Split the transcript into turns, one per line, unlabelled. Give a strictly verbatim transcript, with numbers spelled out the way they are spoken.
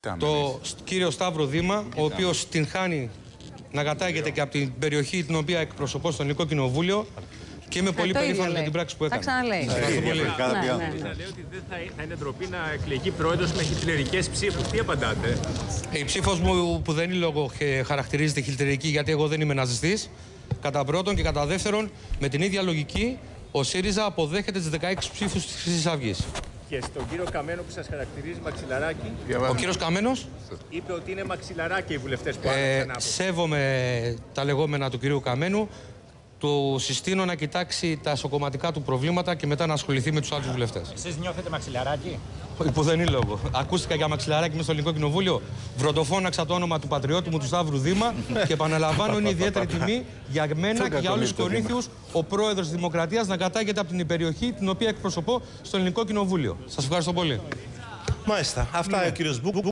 το κύριο Σταύρο Δήμα, ο οποίος την χάνει να κατάγεται και από την περιοχή την οποία εκπροσωπώ στο Ελληνικό Κοινοβούλιο. Και είμαι πολύ περήφανος για την πράξη που έκανε.
Θα ξαναλέει.
Ευχαριστώ πολύ.
Λέει ότι δεν θα είναι ντροπή να εκλεγεί πρόεδρος με χιτλερικές ψήφους. Τι απαντάτε?
Η ψήφος μου που δεν είναι λόγο χαρακτηρίζεται χιτλερική, γιατί εγώ δεν είμαι ναζιστής. Κατά πρώτον, και κατά δεύτερον, με την ίδια λογική, ο ΣΥΡΙΖΑ αποδέχεται τις δεκαέξι ψήφους της Χρυσής Αυγής.
Και στον κύριο Καμένο που σας χαρακτηρίζει μαξιλαράκι.
Ο κύριος Καμένος
είπε ότι είναι μαξιλαράκι οι βουλευτές που
ε,
άνοιξαν.
Σέβομαι τα λεγόμενα του κυρίου Καμένου. Του συστήνω να κοιτάξει τα εσωκομματικά του προβλήματα και μετά να ασχοληθεί με τους άλλους βουλευτές.
Εσείς νιώθετε μαξιλαράκι?
Που δεν είναι λόγο. Ακούστηκα για μαξιλαράκι μέσα στο Ελληνικό Κοινοβούλιο. Βροντοφώναξα το όνομα του πατριώτη μου, του Σταύρου Δήμα. Και επαναλαμβάνω, είναι ιδιαίτερη τιμή για μένα και για όλους τους Κορίνθιους ο πρόεδρος της Δημοκρατίας να κατάγεται από την περιοχή την οποία εκπροσωπώ στο Ελληνικό Κοινοβούλιο. Σας ευχαριστώ πολύ.
Μάλιστα. Αυτά ο κύριος Μπούκου.